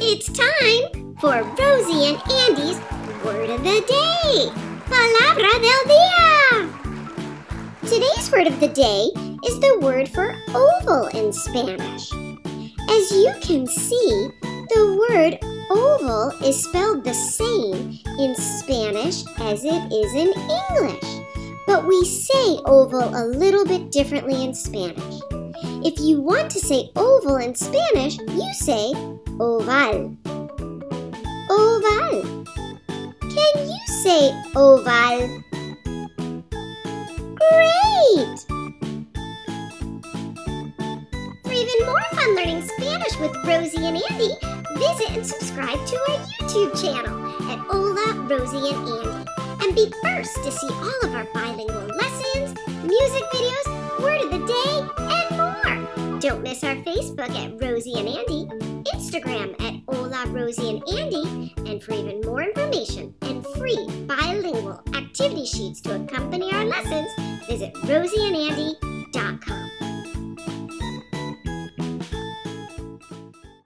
It's time for Rosie and Andy's Word of the Day. Palabra del Día. Today's word of the day is the word for oval in Spanish. As you can see, the word oval is spelled the same in Spanish as it is in English, but we say oval a little bit differently in Spanish. If you want to say oval in Spanish, you say oval. Oval. Can you say oval? Great! For even more fun learning Spanish with Rosie and Andy, visit and subscribe to our YouTube channel at Hola, Rosie and Andy. And be first to see all of our bilingual lessons, music videos, word of the day, and more. Don't miss our Facebook at Rosie and Andy, Instagram at Hola, Rosie and Andy, and for even more information and free bilingual activity sheets to accompany our lessons, visit rosieandandy.com.